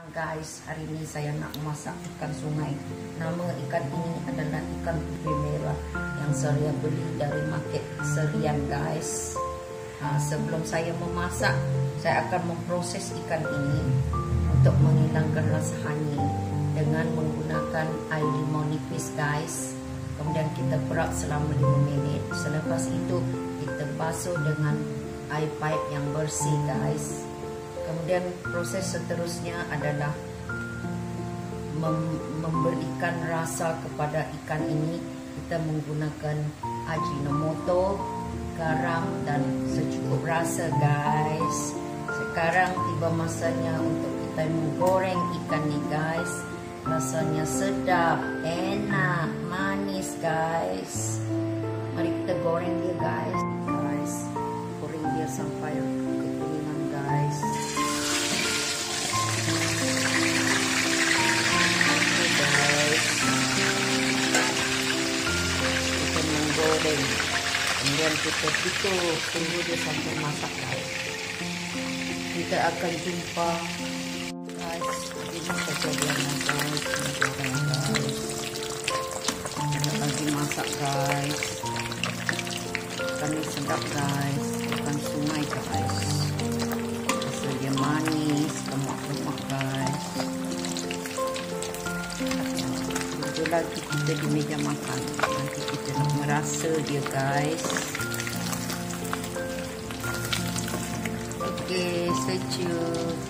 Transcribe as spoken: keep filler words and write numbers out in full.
Guys, hari ini saya nak masak ikan sungai. Nama ikan ini adalah ikan putih merah yang saya beli dari market Serian, guys. Nah, sebelum saya memasak, saya akan memproses ikan ini untuk menghilangkan rasa hanyut dengan menggunakan air limau nipis, guys. Kemudian kita perap selama lima minit. Selepas itu kita basuh dengan air pipe yang bersih, guys. Kemudian proses seterusnya adalah mem memberikan rasa kepada ikan ini. Kita menggunakan Ajinomoto, garam dan secukup rasa, guys. Sekarang tiba masanya untuk kita menggoreng ikan ini, guys. Rasanya sedap, enak, manis, guys. Mari kita goreng dia, guys. Guys, goreng dia sampai kekuningan, guys. Goreng, kemudian kita tutup, tunggu dia sampai masak, guys. Kita akan jumpa, guys. Ini kejadiannya, guys. Ini guys. Kita lagi masak, guys. Ikan ini sedap, guys. Ikan sungai, guys. Rasa dia manis, lemak-lemak, guys. Itu lagi kita di meja makan. Nanti kita nak merasa dia, guys. Okay, stay tuned.